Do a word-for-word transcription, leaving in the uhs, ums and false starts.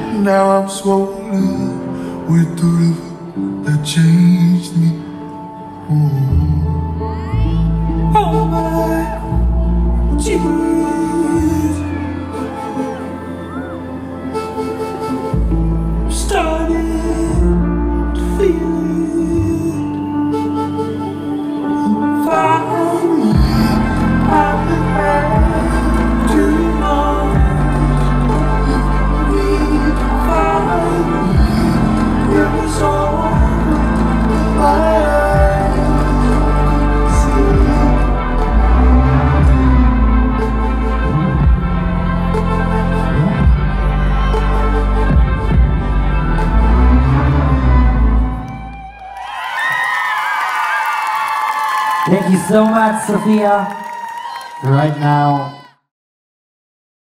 Now I'm swollen with the river that changed me. Ooh. Oh my tears started to feel it. Finally, I've been had too long. Thank you so much, Sofiia. Right now,